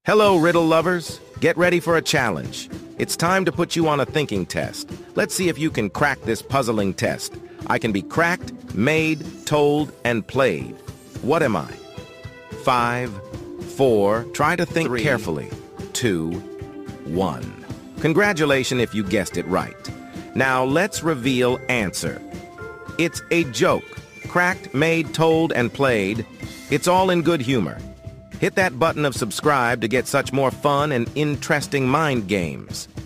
Hello, riddle lovers. Get ready for a challenge. It's time to put you on a thinking test. Let's see if you can crack this puzzling test. I can be cracked, made, told, and played. What am I? 5, 4, try to think carefully. 2, 1. Congratulations if you guessed it right. Now let's reveal answer. It's a joke. Cracked, made, told, and played. It's all in good humor. Hit that button of subscribe to get such more fun and interesting mind games.